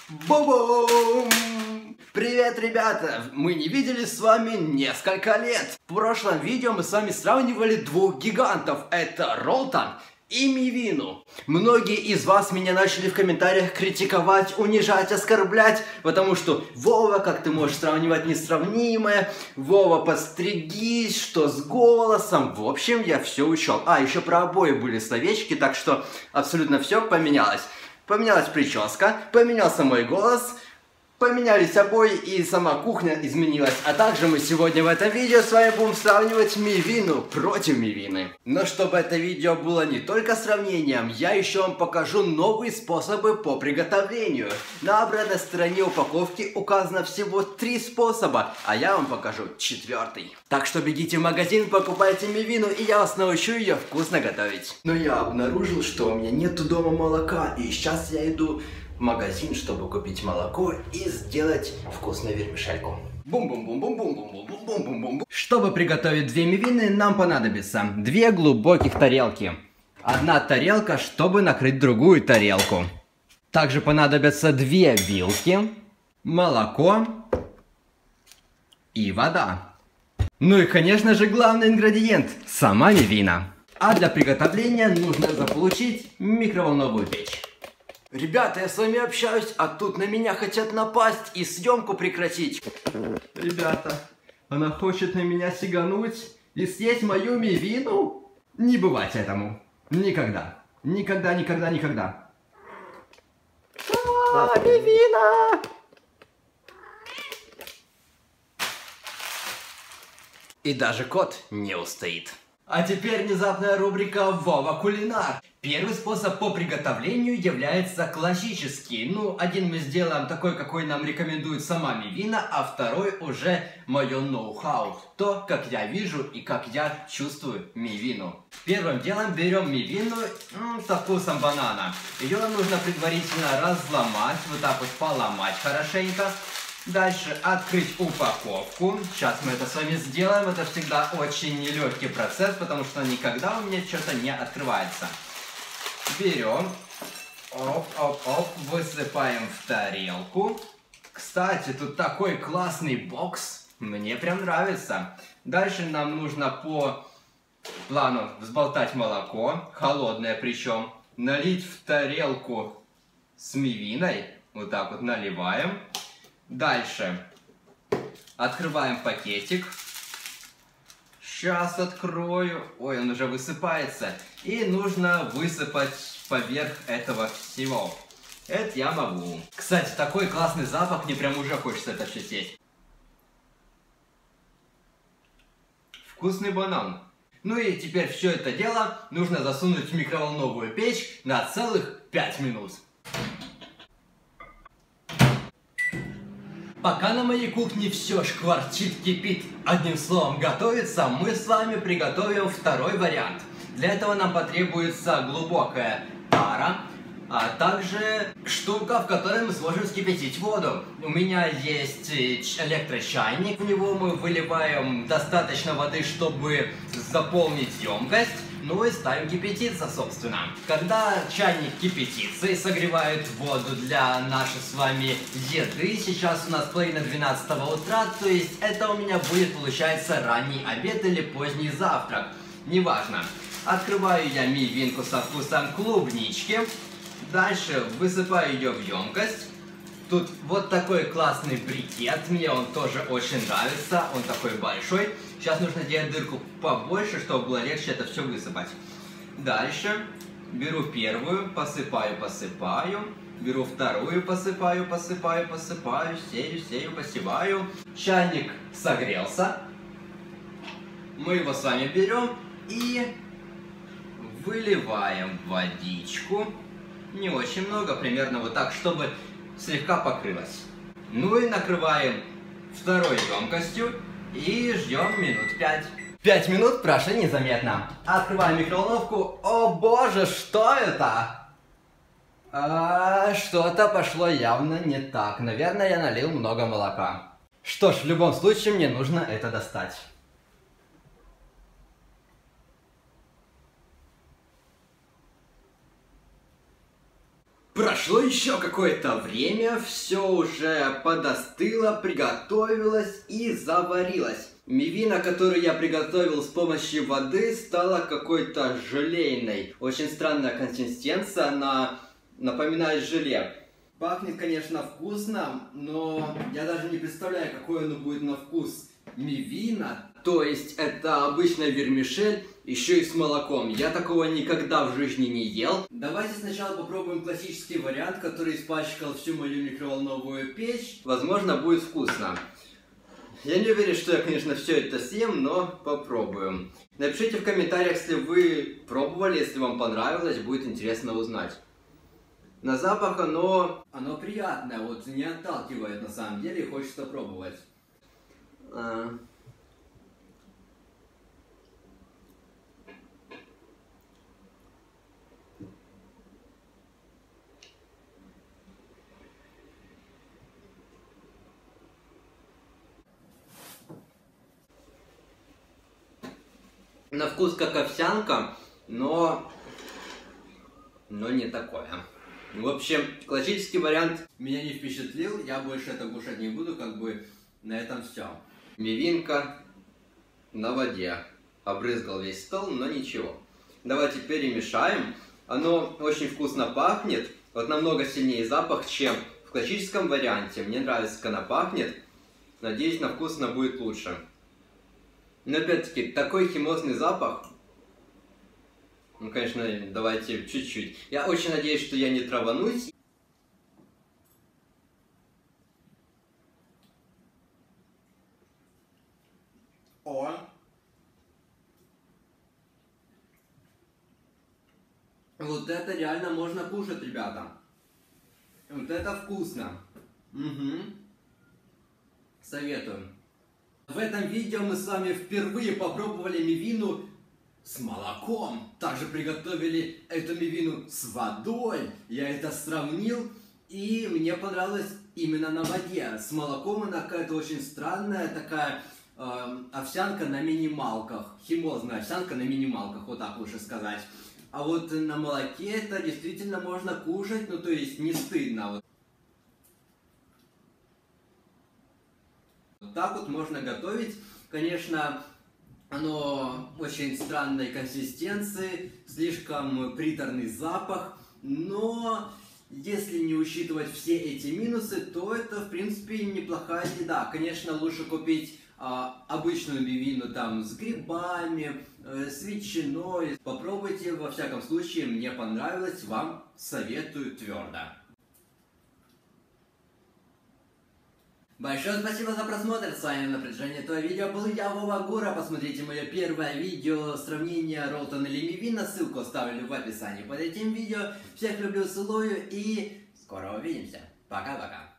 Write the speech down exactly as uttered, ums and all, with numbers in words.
Бу-бум! Привет, ребята! Мы не виделись с вами несколько лет. В прошлом видео мы с вами сравнивали двух гигантов. Это Ролтон и Мивину. Многие из вас меня начали в комментариях критиковать, унижать, оскорблять, потому что Вова, как ты можешь сравнивать несравнимое, Вова, подстригись, что с голосом. В общем, я все учел. А, еще про обои были словечки, так что абсолютно все поменялось. Поменялась прическа, поменялся мой голос, поменялись обои и сама кухня изменилась. А также мы сегодня в этом видео с вами будем сравнивать Мивину против Мивины. Но чтобы это видео было не только сравнением, я еще вам покажу новые способы по приготовлению. На обратной стороне упаковки указано всего три способа, а я вам покажу четвертый. Так что бегите в магазин, покупайте Мивину, и я вас научу ее вкусно готовить. Но я обнаружил, что у меня нету дома молока, и сейчас я иду в магазин, чтобы купить молоко и сделать вкусную вермишельку. Бум-бум-бум-бум-бум-бум-бум-бум-бум-бум. Чтобы приготовить две мивины, нам понадобится две глубоких тарелки. Одна тарелка, чтобы накрыть другую тарелку. Также понадобятся две вилки, молоко и вода. Ну и, конечно же, главный ингредиент – сама мивина. А для приготовления нужно заполучить микроволновую печь. Ребята, я с вами общаюсь, а тут на меня хотят напасть и съемку прекратить. Ребята, она хочет на меня сигануть и съесть мою мивину? Не бывать этому. Никогда. Никогда, никогда, никогда. А, мивина! И даже кот не устоит. А теперь внезапная рубрика Вова Кулинар. Первый способ по приготовлению является классический. Ну, один мы сделаем такой, какой нам рекомендует сама Мивина, а второй уже мое ноу-хау. То, как я вижу и как я чувствую Мивину. Первым делом берем Мивину м, со вкусом банана. Ее нужно предварительно разломать, вот так вот поломать хорошенько. Дальше открыть упаковку. Сейчас мы это с вами сделаем. Это всегда очень нелегкий процесс, потому что никогда у меня что-то не открывается. Берем, оп-оп-оп, высыпаем в тарелку. Кстати, тут такой классный бокс. Мне прям нравится. Дальше нам нужно по плану взболтать молоко, холодное причем, налить в тарелку с мивиной. Вот так вот наливаем. Дальше открываем пакетик. Сейчас открою. Ой, он уже высыпается. И нужно высыпать поверх этого всего. Это я могу. Кстати, такой классный запах, мне прям уже хочется это все съесть. Вкусный банан. Ну и теперь все это дело нужно засунуть в микроволновую печь на целых пять минут. Пока на моей кухне все шкварчит, кипит, одним словом готовится, мы с вами приготовим второй вариант. Для этого нам потребуется глубокая тара, а также штука, в которой мы сможем вскипятить воду. У меня есть электрочайник, в него мы выливаем достаточно воды, чтобы заполнить емкость. Ну и ставим кипятиться, собственно. Когда чайник кипятится и согревает воду для нашей с вами еды, сейчас у нас половина двенадцатого утра, то есть это у меня будет, получается, ранний обед или поздний завтрак. Неважно. Открываю я мивинку со вкусом клубнички. Дальше высыпаю ее в емкость. Тут вот такой классный брикет, мне он тоже очень нравится, он такой большой. Сейчас нужно делать дырку побольше, чтобы было легче это все высыпать. Дальше беру первую, посыпаю, посыпаю. Беру вторую, посыпаю, посыпаю, посыпаю, сею, сею, посыпаю. Чайник согрелся. Мы его с вами берем и выливаем водичку. Не очень много, примерно вот так, чтобы слегка покрылась. Ну и накрываем второй емкостью и ждем минут пять. Пять минут прошли незаметно. Открываем микроволновку. О боже, что это? А, что-то пошло явно не так. Наверное, я налил много молока. Что ж, в любом случае мне нужно это достать. Прошло еще какое-то время, все уже подостыло, приготовилось и заварилось. Мивина, которую я приготовил с помощью воды, стала какой-то желейной. Очень странная консистенция, она напоминает желе. Пахнет, конечно, вкусно, но я даже не представляю, какой оно будет на вкус. Мивина, то есть это обычная вермишель, еще и с молоком. Я такого никогда в жизни не ел. Давайте сначала попробуем классический вариант, который испачкал всю мою микроволновую печь. Возможно, будет вкусно. Я не уверен, что я, конечно, все это съем, но попробуем. Напишите в комментариях, если вы пробовали, если вам понравилось, будет интересно узнать. На запах оно... Оно приятное, вот не отталкивает на самом деле, хочется пробовать. А... На вкус как овсянка, но... но не такое. В общем, классический вариант меня не впечатлил, я больше это кушать не буду, как бы на этом все. Мивинка на воде. Обрызгал весь стол, но ничего. Давайте перемешаем. Оно очень вкусно пахнет, вот намного сильнее запах, чем в классическом варианте. Мне нравится, как она пахнет. Надеюсь, на вкус она будет лучше. Но опять-таки, такой химозный запах. Ну, конечно, давайте чуть-чуть. Я очень надеюсь, что я не траванусь. О! Вот это реально можно кушать, ребята. Вот это вкусно. Угу. Советую. В этом видео мы с вами впервые попробовали мивину с молоком. Также приготовили эту мивину с водой. Я это сравнил, и мне понравилось именно на воде. С молоком она какая-то очень странная, такая э, овсянка на минималках. Химозная овсянка на минималках, вот так лучше сказать. А вот на молоке это действительно можно кушать, ну то есть не стыдно. Вот. Вот так вот можно готовить. Конечно, оно очень странной консистенции, слишком приторный запах, но если не учитывать все эти минусы, то это, в принципе, неплохая еда. Конечно, лучше купить а, обычную мивину там с грибами, э, с ветчиной. Попробуйте, во всяком случае, мне понравилось, вам советую твердо. Большое спасибо за просмотр, с вами на протяжении этого видео был я, Вова Гура. Посмотрите мое первое видео сравнения Ролтон или Мивина, ссылку оставлю в описании под этим видео. Всех люблю, целую и скоро увидимся. Пока-пока.